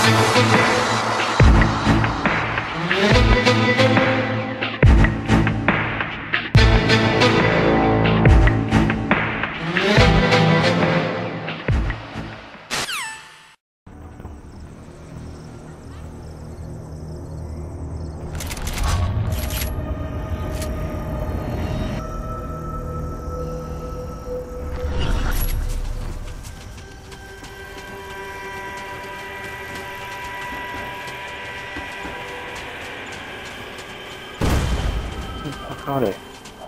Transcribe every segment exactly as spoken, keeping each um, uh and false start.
Got it.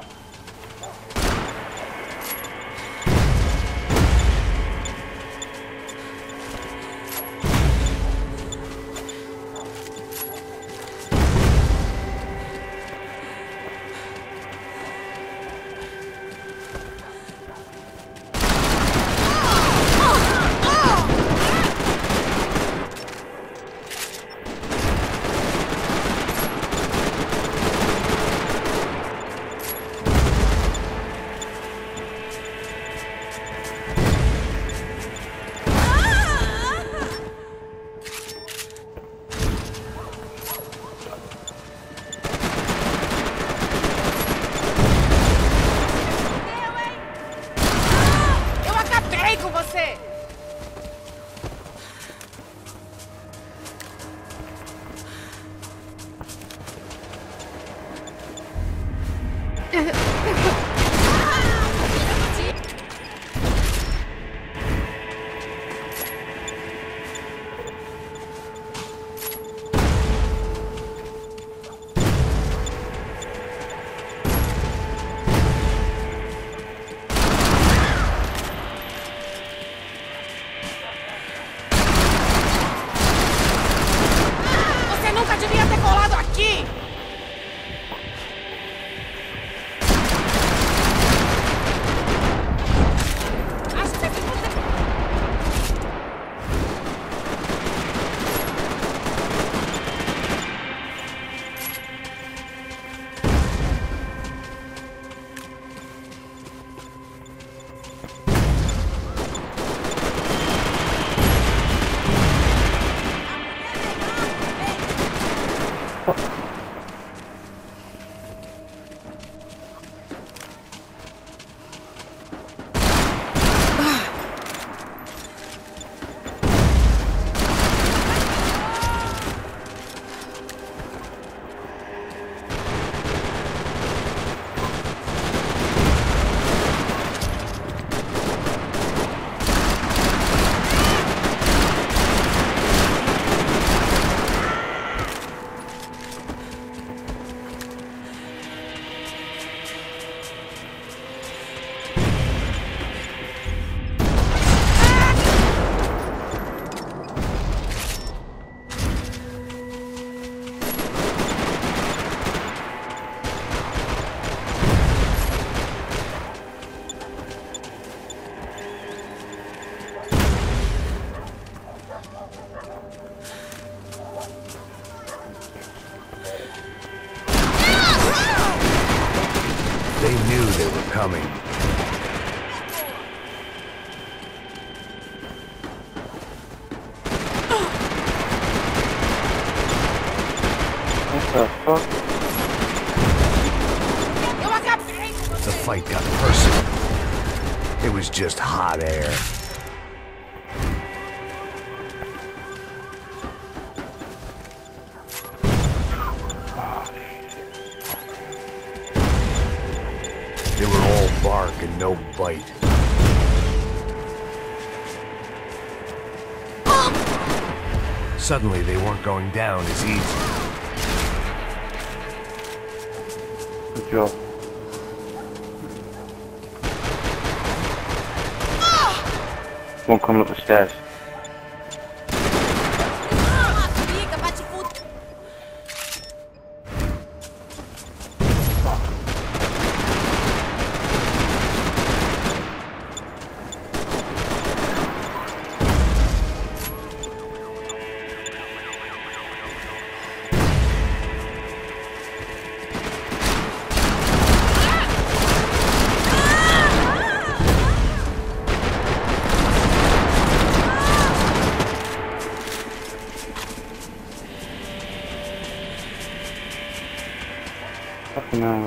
They knew they were coming. What the fuck? The fight got personal. It was just hot air. They were all bark and no bite. Suddenly, they weren't going down as easy. Good job. One coming up the stairs. No.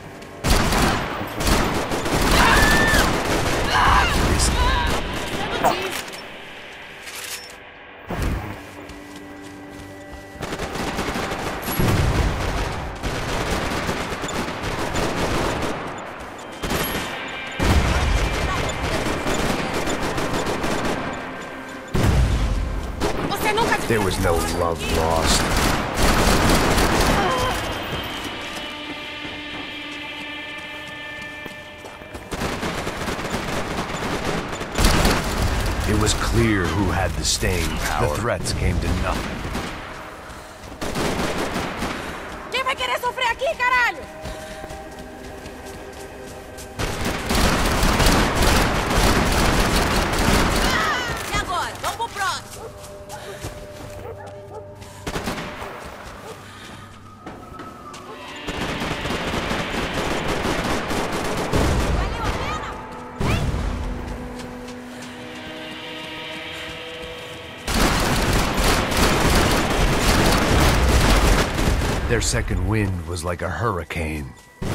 There was no love lost. It was clear who had the staying power. The threats came to nothing. Quem vai querer sofrer aqui, caralho? E agora? Vamos pro próximo. Their second wind was like a hurricane.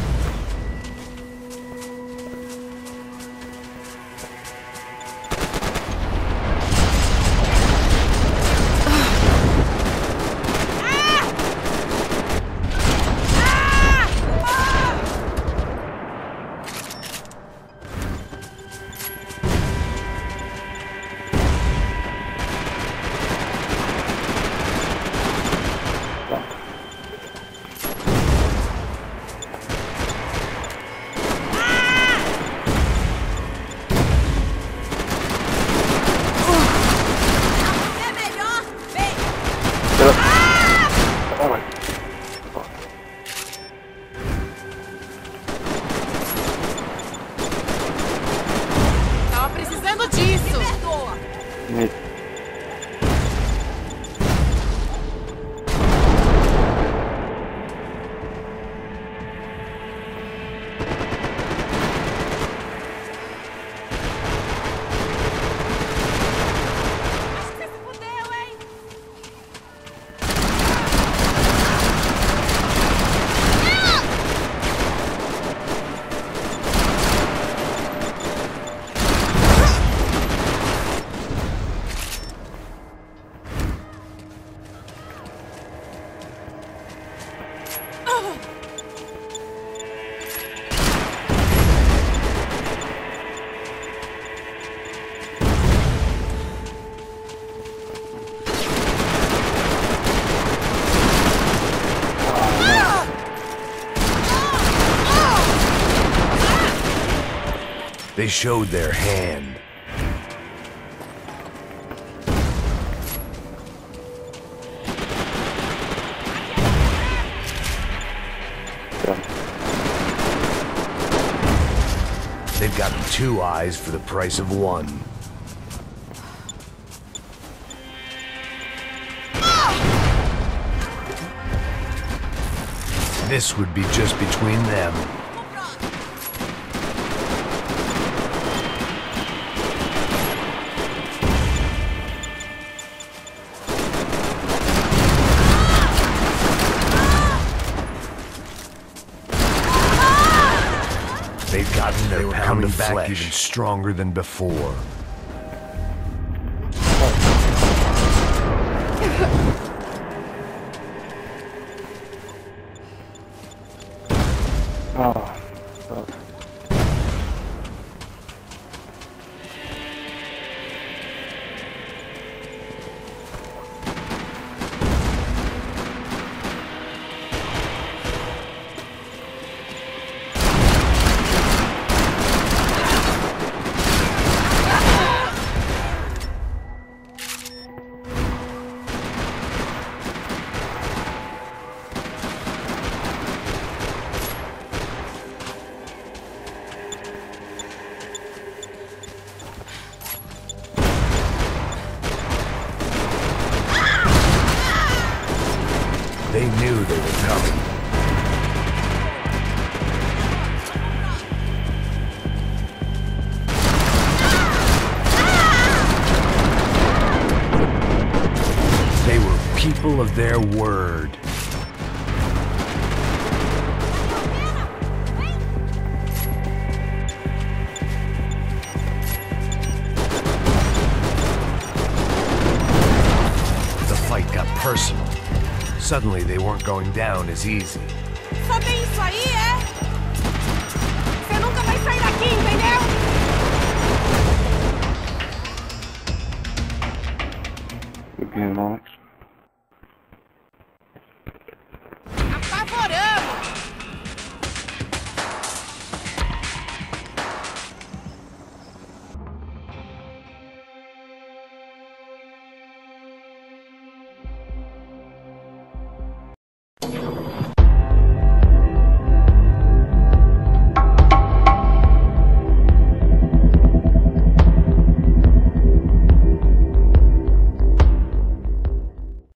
Tava precisando disso. Me... Acho que você se fudeu, hein? They showed their hand. They've gotten two eyes for the price of one. This would be just between them. They've gotten their pound of flesh even stronger than before. Oh, fuck. They knew they were coming. They were people of their word. personal. Suddenly, they weren't going down as easy. Só tem isso aí, é? Você nunca vai sair daqui, entendeu? Good game, Alex.